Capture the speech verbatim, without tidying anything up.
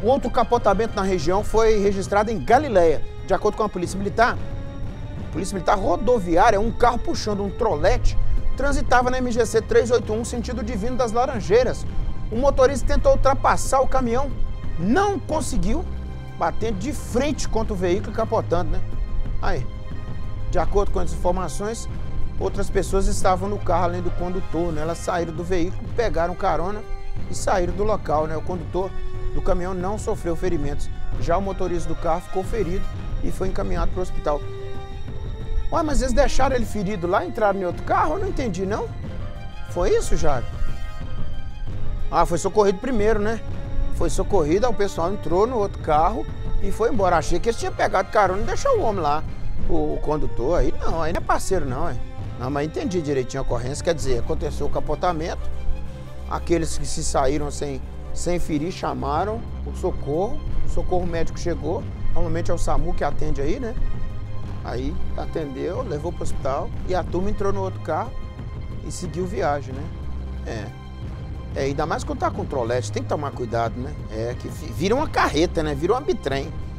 O outro capotamento na região foi registrado em Galiléia. De acordo com a Polícia Militar, a Polícia Militar Rodoviária, um carro puxando um trolete transitava na M G C trezentos e oitenta e um, sentido Divino das Laranjeiras. O motorista tentou ultrapassar o caminhão, não conseguiu, batendo de frente contra o veículo e capotando, né? Aí, de acordo com as informações, outras pessoas estavam no carro além do condutor, né? Elas saíram do veículo, pegaram carona e saíram do local, né? O condutor do caminhão não sofreu ferimentos. Já o motorista do carro ficou ferido e foi encaminhado para o hospital. Ué, mas eles deixaram ele ferido lá, entraram em outro carro? Eu não entendi, não. Foi isso, Jairo? Ah, foi socorrido primeiro, né? Foi socorrido, aí o pessoal entrou no outro carro e foi embora. Achei que eles tinham pegado carona e deixou o homem lá, o, o condutor. Aí não, aí não é parceiro, não, é. Não, mas entendi direitinho a ocorrência. Quer dizer, aconteceu o capotamento, aqueles que se saíram sem, sem ferir chamaram o socorro, o socorro médico chegou. Normalmente é o SAMU que atende aí, né? Aí atendeu, levou para o hospital e a turma entrou no outro carro e seguiu viagem, né? É. É, ainda mais quando tá com trolete, tem que tomar cuidado, né? É, que vira uma carreta, né? Vira uma bitrem.